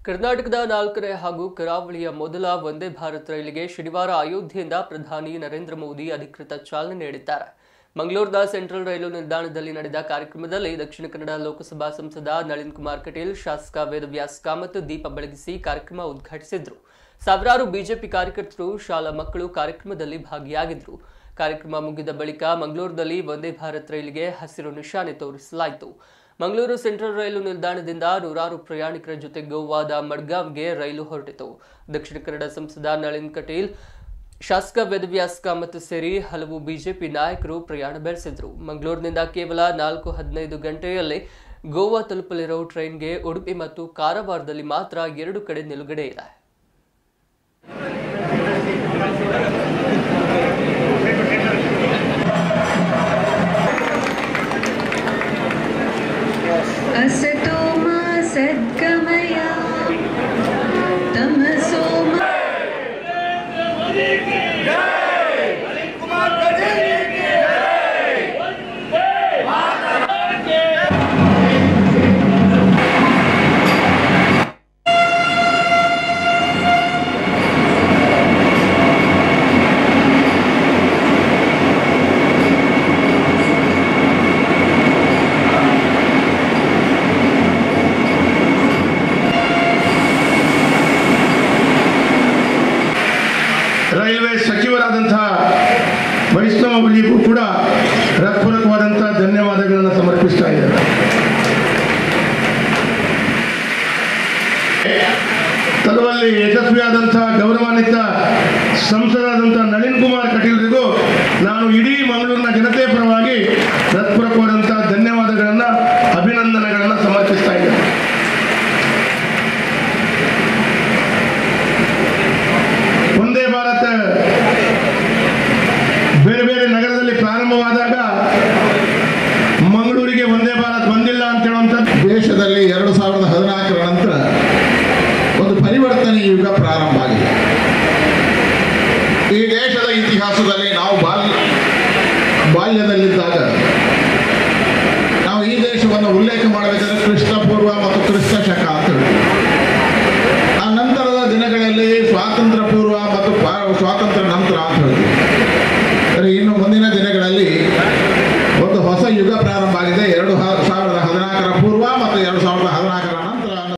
ಕರ್ನಾಟಕದ 4ನೇ ಹಾಗೂ ಕರಾವಳಿಯ ಮೊದಲ ವಂದೇ ಭಾರತ್ ರೈಲಿಗೆ ಶನಿವಾರ ಅಯೋಧ್ಯೆಯಿಂದ ಪ್ರಧಾನಿ ನರೇಂದ್ರ ಮೋದಿ ಅಧಿಕೃತ ಚಾಲನೆ ನೀಡಿದ್ದಾರೆ. ಮಂಗಳೂರಿನ ಸೆಂಟ್ರಲ್ ರೈಲು ನಿಲ್ದಾಣದಲ್ಲಿ ನಡೆದ ಕಾರ್ಯಕ್ರಮದಲ್ಲಿ ದಕ್ಷಿಣ ಕನ್ನಡ ಲೋಕಸಭಾ ಸಂಸದ ನಳಿನ್ ಕುಮಾರ್ ಕಟೀಲ್, ಶಾಸಕ ವೇದವ್ಯಾಸ್ ಕಾಮತ್ ದೀಪ ಬೆಳಗಿಸಿ ಕಾರ್ಯಕ್ರಮ ಉದ್ಘಾಟಿಸಿದರು. ಸಾವಿರಾರು ಬಿಜೆಪಿ ಕಾರ್ಯಕರ್ತರು, ಶಾಲಾ ಮಕ್ಕಳು ಕಾರ್ಯಕ್ರಮದಲ್ಲಿ ಭಾಗಿಯಾಗಿದ್ದರು. ಕಾರ್ಯಕ್ರಮ ಮುಗಿದ ಬಳಿಕ ಮಂಗಳೂರಿನಲ್ಲಿ ವಂದೇ ಭಾರತ್ ರೈಲಿಗೆ ಹಸಿರು ನಿಶಾನೆ ತೋರಿಸಲಾಯಿತು. ಮಂಗಳೂರು ಸೆಂಟ್ರಲ್ ರೈಲು ನಿಲ್ದಾಣದಿಂದ ನೂರಾರು ಪ್ರಯಾಣಿಕರ ಜೊತೆ ಗೋವಾದ ಮಡ್ಗಾವ್ಗೆ ರೈಲು ಹೊರಟಿತು. ದಕ್ಷಿಣ ಕನ್ನಡ ಸಂಸದ ನಳಿನ್ ಕಟೀಲ್, ಶಾಸಕ ವೇದವ್ಯಾಸ್ ಕಾಮತ್ ಸೇರಿ ಹಲವು ಬಿಜೆಪಿ ನಾಯಕರು ಪ್ರಯಾಣ ಬೆಳೆಸಿದರು. ಮಂಗಳೂರಿನಿಂದ ಕೇವಲ 4-15 ಗಂಟೆಯಲ್ಲಿ ಗೋವಾ ತಲುಪಲಿರೋ ಟ್ರೈನ್ಗೆ ಉಡುಪಿ ಮತ್ತು ಕಾರವಾರದಲ್ಲಿ ಮಾತ್ರ 2 ಕಡೆ ನಿಲುಗಡೆ ಇದೆ. असतो मा सद्गमय तमसो मा ರೈಲ್ವೆ ಸಚಿವರಾದಂತಹ ವೈಷ್ಣವ ಅವರಿಗೂ ಕೂಡ ಹೃತ್ಪೂರ್ವಕವಾದಂತಹ ಧನ್ಯವಾದಗಳನ್ನು ಸಮರ್ಪಿಸ್ತಾ ಇದ್ದಾರೆ. ತಲುವಲ್ಲಿ ಯಶಸ್ವಿಯಾದಂತಹ ಗೌರವಾನ್ವಿತ ಸಂಸದರಾದಂತಹ ನಳಿನ್ ಕುಮಾರ್ ಕಟೀಲ್ರಿಗೂ ನಾನು ಇಡೀ ಮಂಗಳೂರಿನ ಜನತೆ ಪರವಾಗಿ ಹೃತ್ಪೂರ್ವಕವಾದಂತಹ ಧನ್ಯವಾದಗಳನ್ನು, ಅಭಿನಂದನೆಗಳನ್ನು ಸಮರ್ಪಿಸ್ತಾ ಇದ್ದೇನೆ. ವಂದೇ ಭಾರತ್ ಬೇರೆ ಬೇರೆ ನಗರದಲ್ಲಿ ಪ್ರಾರಂಭವಾದಾಗ ಮಂಗಳೂರಿಗೆ ವಂದೇ ಭಾರತ್ ಬಂದಿಲ್ಲ ಅಂತ ಹೇಳುವಂಥದ್ದು ದೇಶದಲ್ಲಿ 2014ರ ನಂತರ ಒಂದು ಪರಿವರ್ತನೆ ಯುಗ ಪ್ರಾರಂಭ ಆಗಿದೆ. ಈ ದೇಶದ ಇತಿಹಾಸದಲ್ಲಿ ನಾವು ಬಾಲ್ಯದಲ್ಲಿದ್ದಾಗ ನಾವು ಈ ದೇಶವನ್ನು ಉಲ್ಲೇಖ ಮಾಡಬೇಕಾದ್ರೆ ಕ್ರಿಸ್ತ ಪೂರ್ವ ಮತ್ತು ಕ್ರಿಸ್ತ ಶಕ ಅಂತ ಹೇಳ್ತೀವಿ. ಆ ನಂತರದ ದಿನಗಳಲ್ಲಿ ಸ್ವಾತಂತ್ರ್ಯ ಪೂರ್ವ ಮತ್ತು ಸ್ವಾತಂತ್ರ್ಯ ನಂತರ ಅಂತ ಹೇಳ್ತೀವಿ.